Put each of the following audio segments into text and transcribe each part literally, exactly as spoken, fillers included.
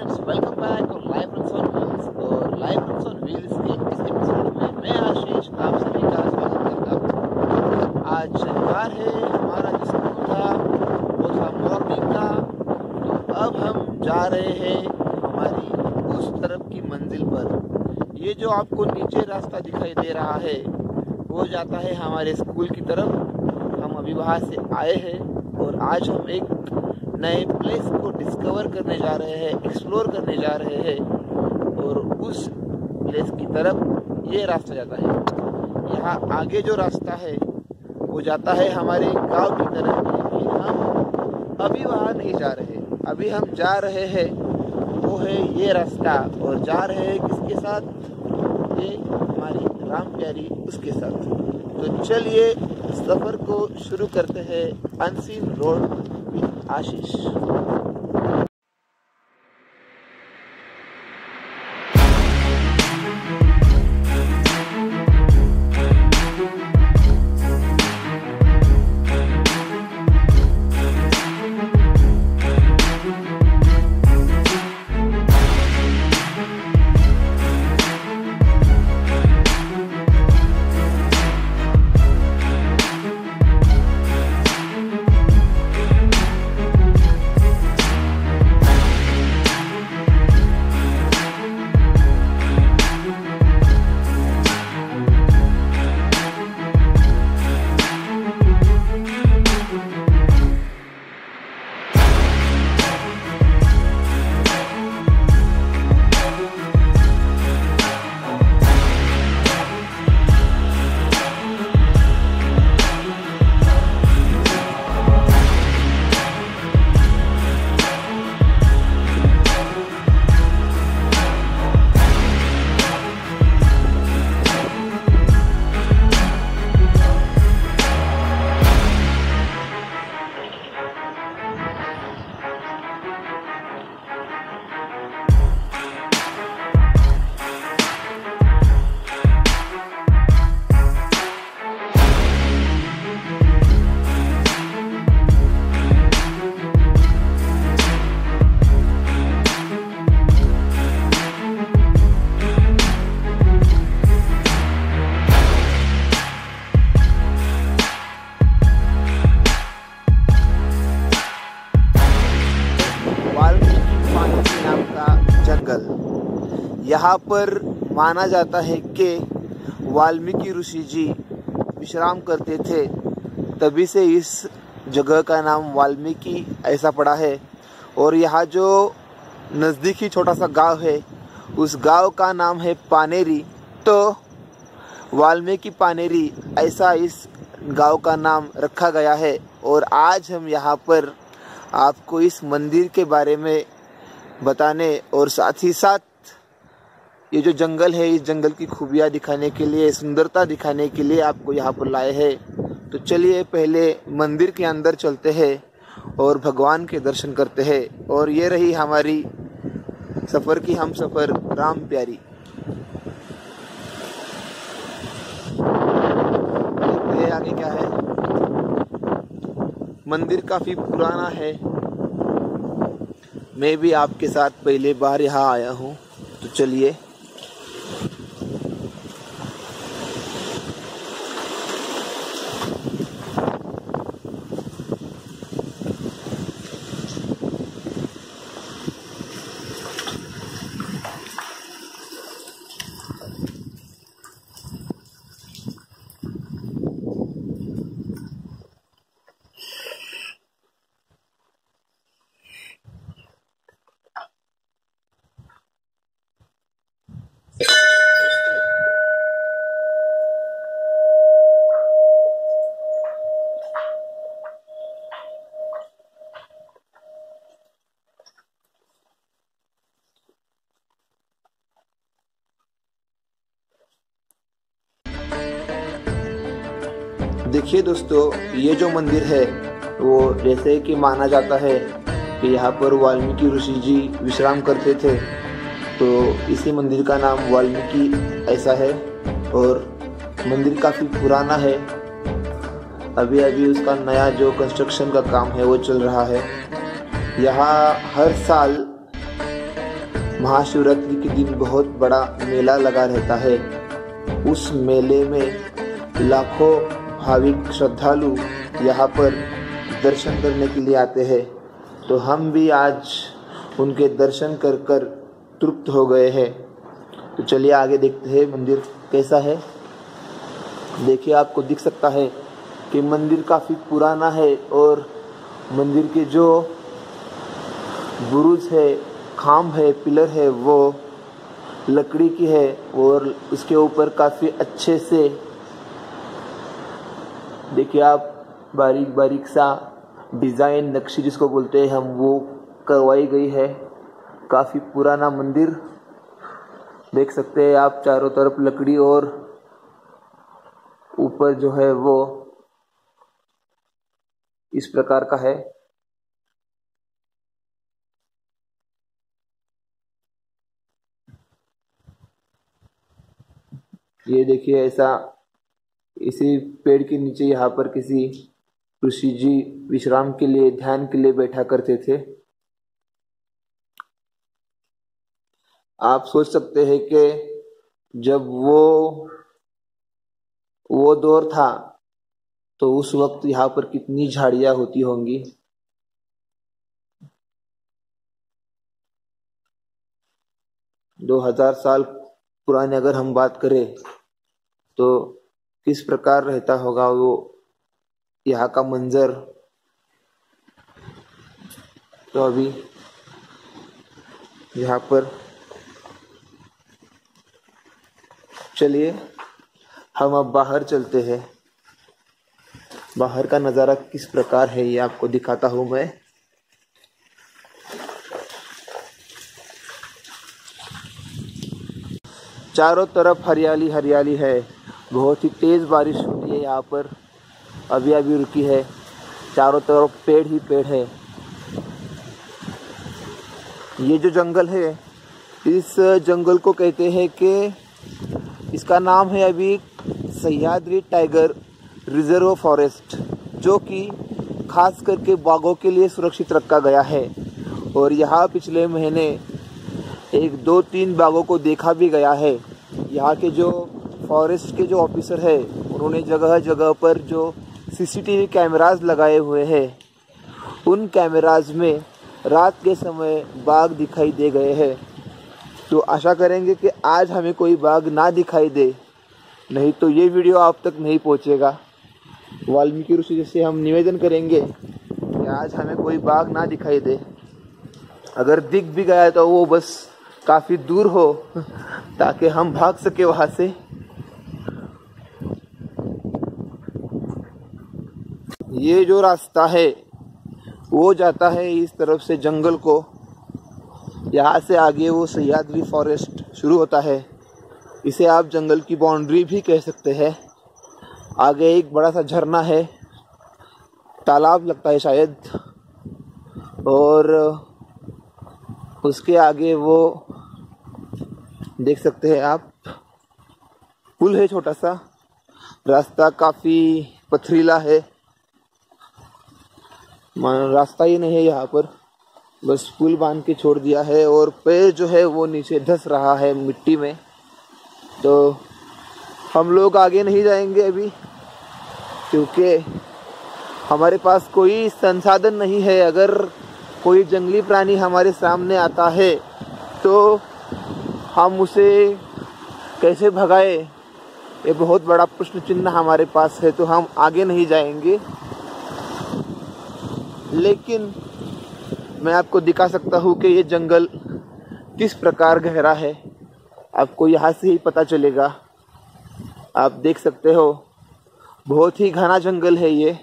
Friends, welcome back on life runs on wheels. और life runs on wheels के इस episode में मैं आशीष आप सभी का स्वागत करता हूँ। आज शनिवार है, हमारा जो स्कूल था वो था मॉर्निंग का। तो अब हम जा रहे हैं हमारी उस तरफ की मंजिल पर। ये जो आपको नीचे रास्ता दिखाई दे रहा है वो जाता है हमारे स्कूल की तरफ। हम अभी वहाँ से आए हैं और आज हम एक नए प्लेस को डिस्कवर करने जा रहे हैं, एक्सप्लोर करने जा रहे हैं। और उस प्लेस की तरफ ये रास्ता जाता है। यहाँ आगे जो रास्ता है वो जाता है हमारे गांव की तरफ, लेकिन हम अभी वहाँ नहीं जा रहे। अभी हम जा रहे हैं वो है ये रास्ता, और जा रहे हैं किसके साथ? ये हमारी राम प्यारी उसके साथ। तो चलिए सफ़र को शुरू करते हैं अनसीन रोड विद आशीष। यहाँ पर माना जाता है कि वाल्मीकि ऋषि जी विश्राम करते थे, तभी से इस जगह का नाम वाल्मीकि ऐसा पड़ा है। और यहाँ जो नज़दीकी छोटा सा गांव है उस गांव का नाम है पानेरी। तो वाल्मीकि पानेरी ऐसा इस गांव का नाम रखा गया है। और आज हम यहाँ पर आपको इस मंदिर के बारे में बताने और साथ ही साथ ये जो जंगल है इस जंगल की खूबियाँ दिखाने के लिए, सुंदरता दिखाने के लिए आपको यहाँ पर लाए हैं। तो चलिए पहले मंदिर के अंदर चलते हैं और भगवान के दर्शन करते हैं। और ये रही हमारी सफ़र की हम सफ़र राम प्यारी। देखते हैं आगे क्या है। मंदिर काफ़ी पुराना है, मैं भी आपके साथ पहले बार यहाँ आया हूँ। तो चलिए देखिए दोस्तों, ये जो मंदिर है वो जैसे कि माना जाता है कि यहाँ पर वाल्मीकि ऋषि जी विश्राम करते थे, तो इसी मंदिर का नाम वाल्मीकि ऐसा है। और मंदिर काफ़ी पुराना है, अभी अभी उसका नया जो कंस्ट्रक्शन का काम है वो चल रहा है। यहाँ हर साल महाशिवरात्रि के दिन बहुत बड़ा मेला लगा रहता है। उस मेले में लाखों भाविक श्रद्धालु यहाँ पर दर्शन करने के लिए आते हैं। तो हम भी आज उनके दर्शन कर कर तृप्त हो गए हैं। तो चलिए आगे देखते हैं मंदिर कैसा है। देखिए, आपको दिख सकता है कि मंदिर काफ़ी पुराना है और मंदिर के जो बुरुज है, खाम्ब है, पिलर है, वो लकड़ी की है और उसके ऊपर काफ़ी अच्छे से देखिए आप बारीक बारीक सा डिज़ाइन, नक्शी जिसको बोलते हैं हम, वो करवाई गई है। काफ़ी पुराना मंदिर देख सकते हैं आप, चारों तरफ लकड़ी और ऊपर जो है वो इस प्रकार का है। ये देखिए, ऐसा इसी पेड़ के नीचे यहाँ पर किसी ऋषि जी विश्राम के लिए, ध्यान के लिए बैठा करते थे। आप सोच सकते हैं कि जब वो वो दौर था तो उस वक्त यहाँ पर कितनी झाड़ियां होती होंगी। दो हजार साल पुराने अगर हम बात करें तो किस प्रकार रहता होगा वो यहाँ का मंजर। तो अभी यहाँ पर चलिए हम अब बाहर चलते हैं। बाहर का नज़ारा किस प्रकार है ये आपको दिखाता हूँ मैं। चारों तरफ हरियाली हरियाली है। बहुत ही तेज़ बारिश हो रही है यहाँ पर, अभी अभी रुकी है। चारों तरफ पेड़ ही पेड़ है। ये जो जंगल है, इस जंगल को कहते हैं कि इसका नाम है अभी सह्याद्री टाइगर रिजर्व फॉरेस्ट, जो कि खास करके बाघों के लिए सुरक्षित रखा गया है। और यहाँ पिछले महीने एक दो तीन बाघों को देखा भी गया है। यहाँ के जो फॉरेस्ट के जो ऑफिसर है, उन्होंने जगह जगह पर जो सीसीटीवी कैमरास लगाए हुए हैं, उन कैमरास में रात के समय बाघ दिखाई दे गए हैं। तो आशा करेंगे कि आज हमें कोई बाघ ना दिखाई दे, नहीं तो ये वीडियो आप तक नहीं पहुँचेगा। वाल्मीकि ऋषि जैसे हम निवेदन करेंगे कि आज हमें कोई बाघ ना दिखाई दे। अगर दिख भी गया तो वो बस काफ़ी दूर हो, ताकि हम भाग सके वहाँ से। ये जो रास्ता है वो जाता है इस तरफ से जंगल को। यहाँ से आगे वो सह्याद्री फॉरेस्ट शुरू होता है। इसे आप जंगल की बाउंड्री भी कह सकते हैं। आगे एक बड़ा सा झरना है, तालाब लगता है शायद, और उसके आगे वो देख सकते हैं आप पुल है, छोटा सा। रास्ता काफ़ी पथरीला है, रास्ता ही नहीं है यहाँ पर, बस पुल बांध के छोड़ दिया है और पैर जो है वो नीचे धंस रहा है मिट्टी में। तो हम लोग आगे नहीं जाएंगे अभी, क्योंकि हमारे पास कोई संसाधन नहीं है। अगर कोई जंगली प्राणी हमारे सामने आता है तो हम उसे कैसे भगाए, ये बहुत बड़ा प्रश्न चिन्ह हमारे पास है। तो हम आगे नहीं जाएंगे, लेकिन मैं आपको दिखा सकता हूँ कि ये जंगल किस प्रकार गहरा है। आपको यहाँ से ही पता चलेगा। आप देख सकते हो, बहुत ही घना जंगल है ये,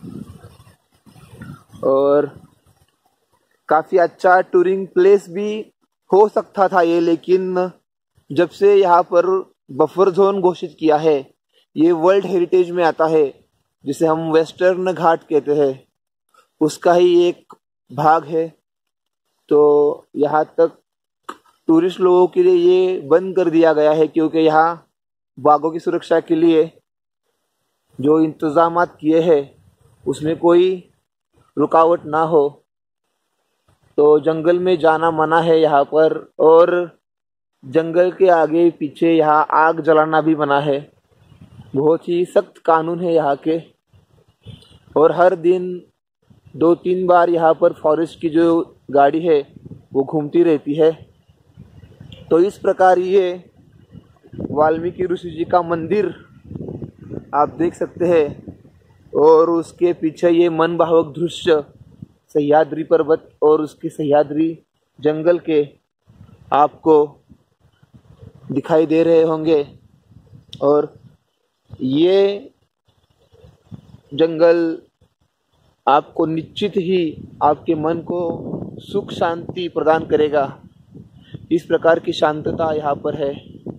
और काफ़ी अच्छा टूरिंग प्लेस भी हो सकता था ये। लेकिन जब से यहाँ पर बफर जोन घोषित किया है, ये वर्ल्ड हेरिटेज में आता है, जिसे हम वेस्टर्न घाट कहते हैं, उसका ही एक भाग है। तो यहाँ तक टूरिस्ट लोगों के लिए ये बंद कर दिया गया है, क्योंकि यहाँ बाघों की सुरक्षा के लिए जो इंतजामात किए हैं उसमें कोई रुकावट ना हो। तो जंगल में जाना मना है यहाँ पर, और जंगल के आगे पीछे यहाँ आग जलाना भी मना है। बहुत ही सख्त कानून है यहाँ के। और हर दिन दो तीन बार यहाँ पर फॉरेस्ट की जो गाड़ी है वो घूमती रहती है। तो इस प्रकार ये वाल्मीकि ऋषि जी का मंदिर आप देख सकते हैं, और उसके पीछे ये मनभावक दृश्य सह्याद्री पर्वत और उसके सह्याद्री जंगल के आपको दिखाई दे रहे होंगे। और ये जंगल आपको निश्चित ही आपके मन को सुख शांति प्रदान करेगा। इस प्रकार की शांतता यहाँ पर है।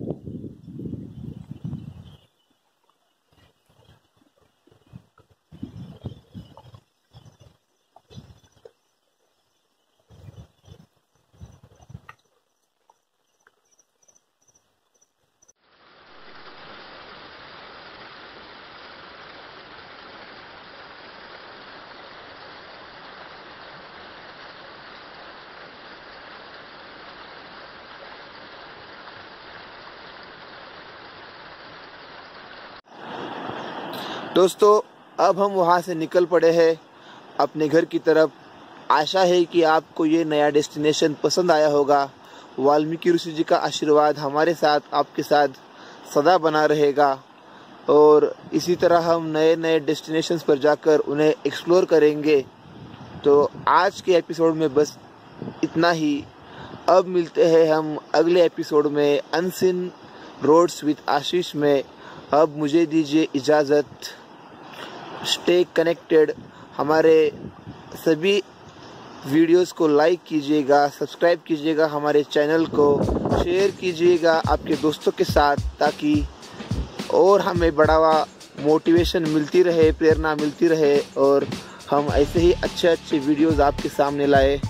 दोस्तों, अब हम वहाँ से निकल पड़े हैं अपने घर की तरफ। आशा है कि आपको ये नया डेस्टिनेशन पसंद आया होगा। वाल्मीकि ऋषि जी का आशीर्वाद हमारे साथ, आपके साथ सदा बना रहेगा, और इसी तरह हम नए नए डेस्टिनेशंस पर जाकर उन्हें एक्सप्लोर करेंगे। तो आज के एपिसोड में बस इतना ही। अब मिलते हैं हम अगले एपिसोड में अनसीन रोड्स विद आशीष में। अब मुझे दीजिए इजाज़त। Stay connected. हमारे सभी वीडियोस को लाइक कीजिएगा, सब्सक्राइब कीजिएगा, हमारे चैनल को शेयर कीजिएगा आपके दोस्तों के साथ, ताकि और हमें बढ़ावा मोटिवेशन मिलती रहे, प्रेरणा मिलती रहे, और हम ऐसे ही अच्छे अच्छे वीडियोस आपके सामने लाए।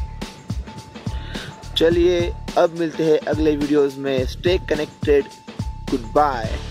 चलिए अब मिलते हैं अगले वीडियोस में। Stay connected. Good bye.